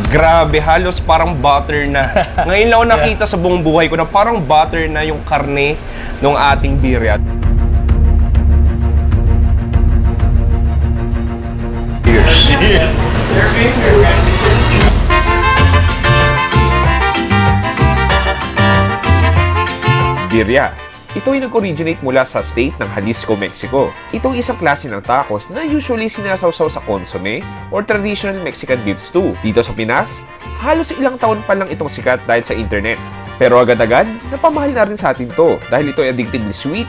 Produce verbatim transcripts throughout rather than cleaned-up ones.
Grabe, halos parang butter na. Ngayon lang ako nakita yeah. sa buong buhay ko na parang butter na yung karne ng ating birria. Cheers! Birria. Ito ay nag-originate mula sa state ng Jalisco, Mexico. Ito ay isang klase ng tacos na usually sinasawsaw sa consomme or traditional Mexican beef stew. Dito sa Pinas, halos ilang taon pa lang itong sikat dahil sa internet. Pero agad-agad, napamahal na rin sa atin to dahil ito ay addictively sweet,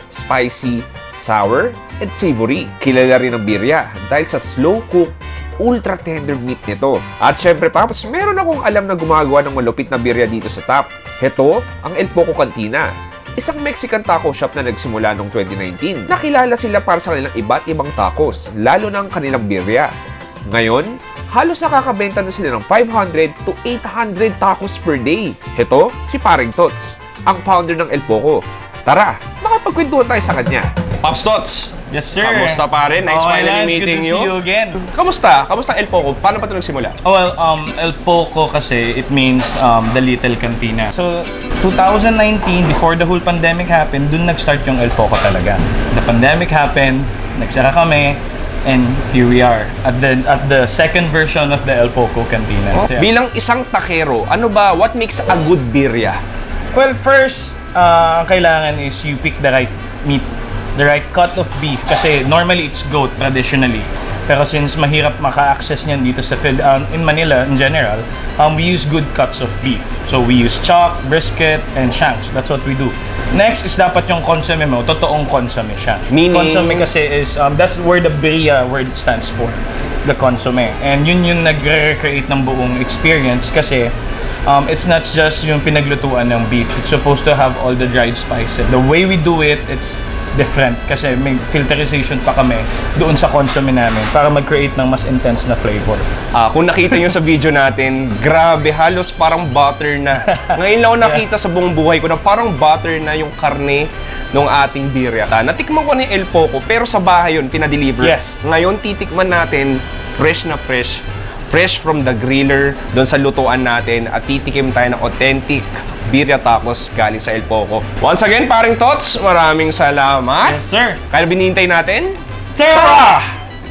spicy, sour, and savory. Kilala rin ang birria dahil sa slow-cook, ultra-tender meat nito. At syempre, Paps, meron akong alam na gumagawa ng malupit na birria dito sa top. Ito, ang El Poco Cantina. Isang Mexican taco shop na nagsimula noong twenty nineteen. Nakilala sila para sa kanilang iba't ibang tacos, lalo na ang kanilang birria. Ngayon, halos nakakabenta na sila ng five hundred to eight hundred tacos per day. Ito, si Paring Tots, ang founder ng El Poco. Tara, makapagkwentuhan tayo sa kanya. Pops Tots! Yes, sir! Kamusta pare? Nice oh, finally nice. meeting you. Good to see you again. Kamusta? Kamusta El Poco? Paano pa ito nagsimula? Oh, well, um, El Poco kasi, it means um, the little cantina. So, twenty nineteen, before the whole pandemic happened, dun nag-start yung El Poco talaga. The pandemic happened, nagsara kami, and here we are at the at the second version of the El Poco Cantina. Oh. So, yeah. Bilang isang takero, ano ba, what makes a good birria? Well, first, uh, ang kailangan is you pick the right meat, the right cut of beef. Kasi normally it's goat traditionally. Pero since mahirap maka-access niyan dito sa field, um, in Manila in general, um, we use good cuts of beef. So we use chuck, brisket, and shanks. That's what we do. Next is dapat yung consomme mo, totoong consomme siya. Meaning? Consomme kasi is, um, that's where the birria word stands for. The consomme. And yun yung nag-recreate ng buong experience kasi um, it's not just yung pinaglutuan ng beef. It's supposed to have all the dried spices. The way we do it, it's different kasi may filterization pa kami doon sa consomme namin para mag-create ng mas intense na flavor. Ah, kung nakita nyo sa video natin, grabe, halos parang butter na. Ngayon lang ako nakita yeah. sa buong buhay ko na parang butter na yung karne ng ating birria. Natikman ko ni El Poco, pero sa bahay yun, pinadeliver. Yes. Ngayon, titikman natin fresh na fresh. Fresh from the griller, doon sa lutuan natin, at titikim tayo ng authentic birria tacos galing sa El Poco. Once again, Paring Tots, maraming salamat. Yes, sir. Kaya binihintay natin? Tara!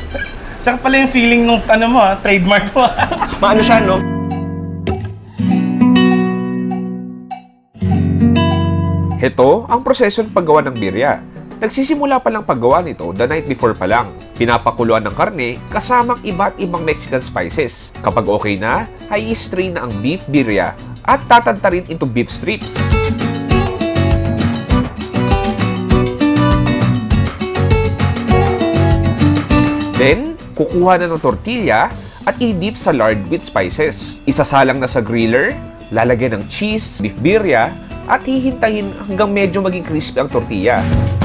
Saka pala yung feeling nung ano mo, ha? Trademark mo. Maano siya, no? Ito ang proseso ng paggawa ng birria. Nagsisimula pa lang paggawa nito the night before pa lang. Pinapakuluan ng karne kasamang iba't ibang Mexican spices. Kapag okay na, ay i-strain na ang beef birria at tatantarin into beef strips. Then, kukuha na ng tortilla at i-dip sa lard with spices. Isasalang na sa griller, lalagyan ng cheese, beef birria, at hihintahin hanggang medyo maging crispy ang tortilla.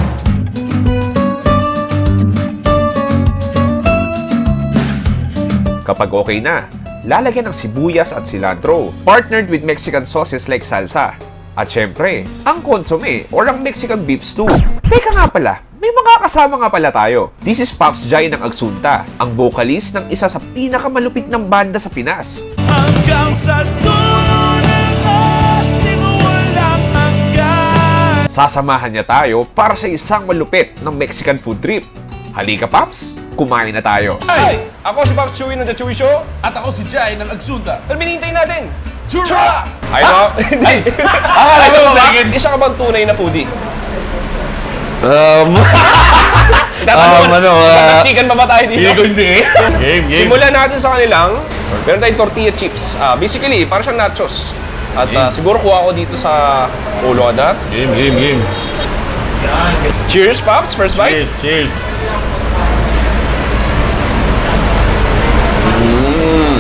Kapag okay na, lalagyan ng sibuyas at cilantro, partnered with Mexican sauces like salsa. At syempre, ang consomme or ang Mexican beef stew. Teka nga pala, may mga kasama nga pala tayo. This is Pops Jai ng Agsunta, ang vocalist ng isa sa pinakamalupit ng banda sa Pinas. Hanggang sa dulo ng ating walang hanggan. Sasamahan niya tayo para sa isang malupit ng Mexican food trip. Halika, Pops! Kumain na tayo. Hey! Ako si Pops Chewy ng The Chewy Show. At ako si Jai ng Agsunta. Pero binintay natin. Chura! Ay, no? Hindi. Akala ko ba? Isa ka bang tunay na foodie? Um... um, ano, uh... Nakastikan pa ba tayo dito? Hindi ko hindi. Game, game. Simulan natin sa kanilang. Meron tayong tortilla chips. Uh, basically, parang siyang nachos. At uh, siguro kuha ko dito sa ulo adat. Game, game, game. Cheers, Pops. First bite. Cheers, cheers. Mm.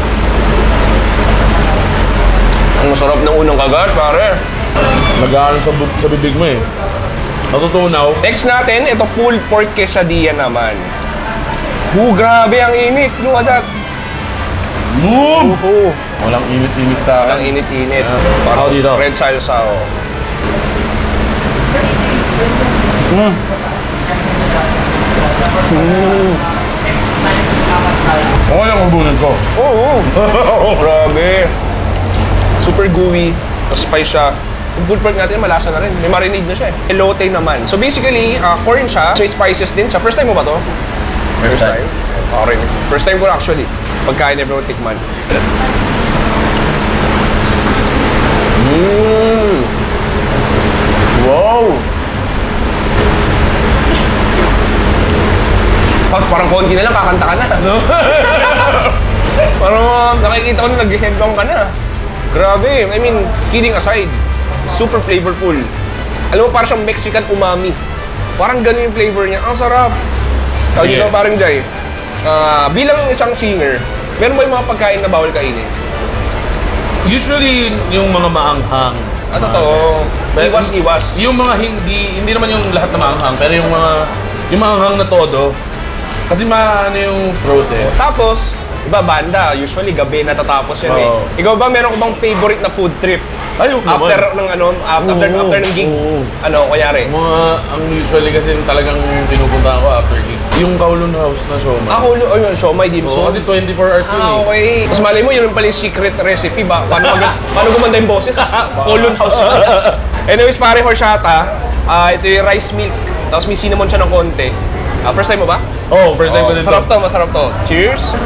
Ang masarap ng unang kagat, pare. Nag-aaral sa, sa bibig mo eh. Natutunaw. Next natin, ito pulled pork quesadilla naman. Oh, grabe ang init. Luha dat. Move! Oh, Walang init-init sa akin. Walang init-init. Yeah. Parang dito. red salsa, oh. Mm. Mm. Okay lang mabunin ko. Oo. Grabe. Super gooey. Spice siya. Yung pulled pork natin, malasa na rin. May marinade na siya eh. Elote naman. So basically, uh, corn siya. Sweet spices din siya. First time mo ba to? First time. Ako rin. First time ko na actually. Pagkain everyone tikman. Mmm. Wow. Pag parang konti na lang, kakanta ka na. No? Parang uh, nakikita ko na nag-headbang ka na. Grabe. I mean, kidding aside, super flavorful. Alam mo, parang siyang Mexican umami. Parang ganun yung flavor niya. Ang sarap. Tawag dito, Yeah. parang Jai. Uh, bilang isang singer, meron ba yung mga pagkain na bawal kainin? Usually, yung mga maanghang. Ah, totoo. Iwas-iwas. Yung mga hindi, hindi naman yung lahat na maanghang, pero yung mga, yung maanghang na todo, kasi maano yung throat eh. Tapos, iba banda, usually gabi natatapos yan Oo. eh. Ikaw ba, meron ko bang favorite na food trip? Ayun After ng ano, after, after, Oo. after ng gig? Oo. Ano, kunyari? Mga, ang usually kasi talagang pinupunta ko after gig. Yung Kowloon House na siomai. Ako, oh yun, siomai, dim Oo, sum. kasi twenty-four hours yun Ah, eh. okay. Tapos malay mo, yun pala yung secret recipe ba? Paano, mag paano gumanda yung boses? Kowloon House. Anyways, pare horchata, ah ito yung rice milk. Tapos may cinnamon siya ng konti. Ah, first time mo ba? Oo, oh, first time Oh, ko din masarap to, masarap to. Cheers!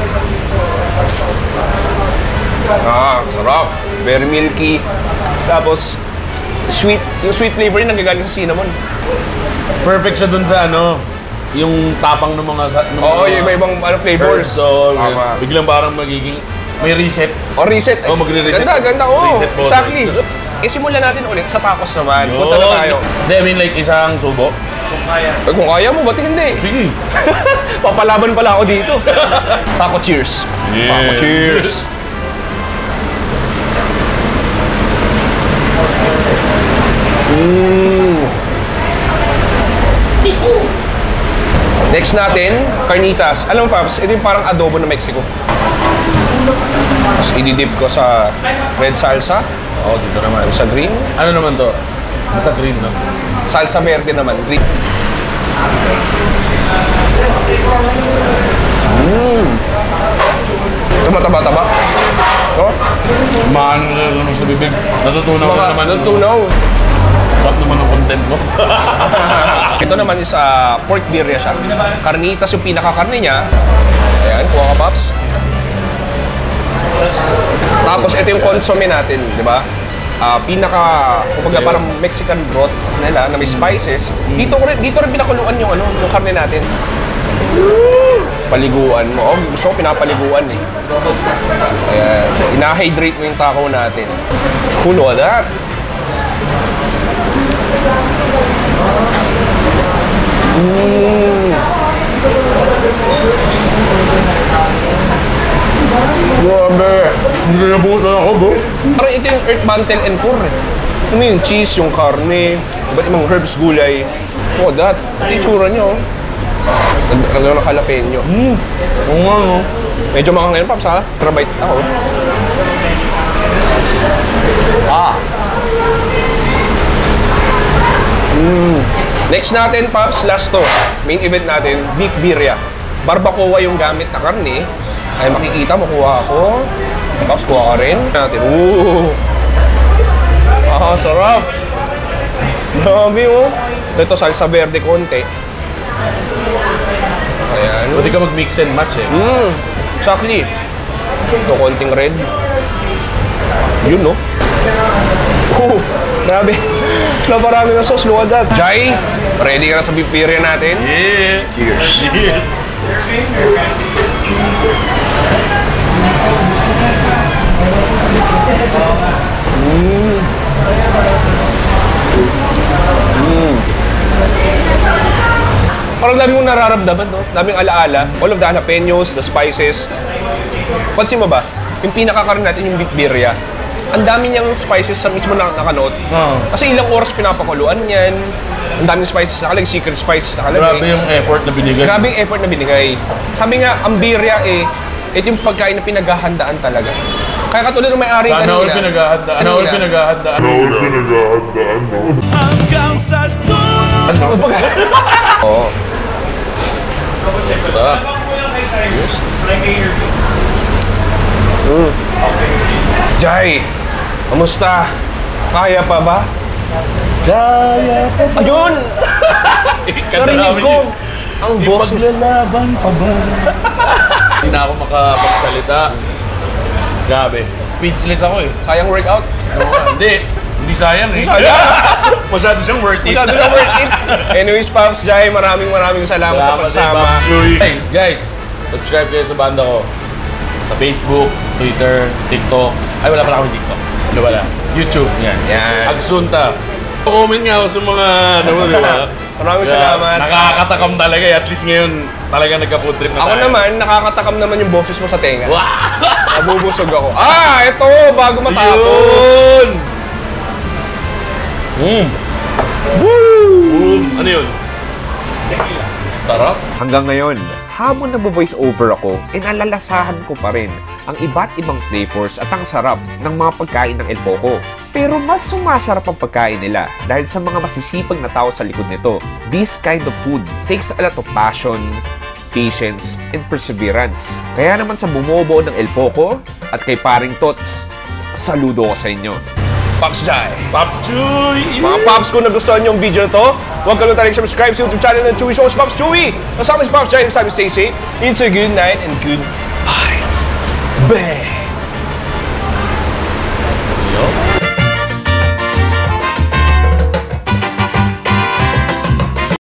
Ah, sarap. Very milky. Tapos, sweet. Yung sweet flavor yun nanggagaling sa cinnamon. Perfect siya dun sa ano, yung tapang ng mga... Ng Oo, mga yung iba-ibang ano, flavors. herbs. So, Tama. biglang parang magiging... May reset. O reset. Oh, magre-reset. Ganda, ganda. Oo, Reset button. exactly. Eh, simulan natin ulit sa tacos naman. Punta na tayo. Hindi, I mean like isang subo. Eh, kung kaya mo, ba't hindi? Sige. Papalaban pala ako dito. Taco cheers. Yes. Taco cheers. Mm. Next natin, carnitas. Alam mo, Paps, ito yung parang adobo ng Mexico. Tapos ididip ko sa red salsa, Oo, oh, dito naman. sa green, Ano naman to? Basta green, no? salsa verde naman, green. Mmm. Tumataba-taba. Oh, Maano na naman sa bibig. Natutunaw mga na naman. natunaw. Sarap naman ang content mo. Ito naman is uh, pork birria siya. Carnitas yung pinakakarne niya. Ayan, kuha ka, Pops. Tapos ito yung consomme natin, di ba? Ah, pinaka, kumbaga parang Mexican broth nila na may spices. Dito ko rin, dito rin pinakuluan yung ano, yung karne natin. Paliguan mo. Oh, gusto ko pinapaliguan eh. Ayan, ina-hydrate mo yung taco natin. Who know that? Mm. Grabe. Hindi na bukas na ako, bro. Parang ito yung earth mantle and core eh. Ano yung cheese, yung karne, iba't ibang herbs, gulay. Oh, that. Ito yung tsura niyo. Ang ng jalapeno. Hmm. Oo nga, no? Medyo mga ngayon, Paps, ha? Trabite ako. Ah. Mm. Next natin, Paps, last to. Main event natin, beef birria. Barbacoa yung gamit na karne. Ay, makikita mo, kuha ako. Paps, kuha ka rin. Natin. Ooh. Ah, sarap. Grabe, oh. Ito, salsa verde konti. Ayan. Pwede ka mag-mix and match eh. Mm, exactly. Ito, konting red. Yun, no? Oh, grabe. Naparami ng sauce. Look at that. Jai, ready ka na sa beef birria natin? Yeah. Cheers. Yeah. Mm. Mm. Parang dami mong nararamdaman, no? Daming alaala. All of the jalapenos, the spices. Pansin mo ba? Yung pinakakaroon natin yung beef birria. Ang dami niyang spices sa mismo na nakanood. Oo. Kasi ilang oras pinapakuluan yan. Ang daming spices nakalagay, secret spices nakalagay. Grabe yung effort na binigay. Grabe yung effort na binigay. Sabi nga, ang birria eh, ito yung pagkain na pinaghahandaan talaga. Kaya katulad ng may-ari Sana all kanina. pinaghahandaan. Sana all pinaghahandaan. Hanggang sa dulo. Ano? Oo. Sa. Cheers. Like a year. Jai, kamusta? Kaya pa ba? Kaya pa ba? Ayun! Narinig ko ang boses. Maglalaban pa ba? Hindi na ako makapagsalita. Grabe. Speechless ako eh. Sayang workout. No, hindi. Hindi sayang eh. Masyado siyang worth it. Masyado na worth it. Anyways, Pops Jai, maraming maraming salamat, Salamat sa pagsama. Pops Joey. Hey, guys, subscribe kayo sa banda ko. Sa Facebook, Twitter, TikTok. Ay, wala pala kami TikTok. Ano wala? YouTube. Yan. Yan. Agsunta. Comment nga ako sa mga ano mo, di ba? Maraming Kaya, salamat. Nakakatakam talaga eh. At least ngayon, talaga nagka-food trip na Ako tayo. naman, nakakatakam naman yung boses mo sa tenga. Wow! Nabubusog ako. Ah, ito, bago matapos. Yun! Mm. Boom! Ano yun? Sarap. Hanggang ngayon, habang nag-voice over ako, inalalasahan ko pa rin ang iba't ibang flavors at ang sarap ng mga pagkain ng El Poco. Pero mas sumasarap ang pagkain nila dahil sa mga masisipag na tao sa likod nito. This kind of food takes a lot of passion, patience, and perseverance. Kaya naman sa bumubuo ng El Poco at kay Paring Tots, saludo ko sa inyo. Pops Jai. Pops Chewy! Mga Pops, kung nagustuhan niyo yung video na to, huwag kalimutan subscribe sa YouTube channel ng Chewy Shows. Pops Chewy! Kasama si Pops Jai. Next time, stay safe. It's a good night and good bye. Bye!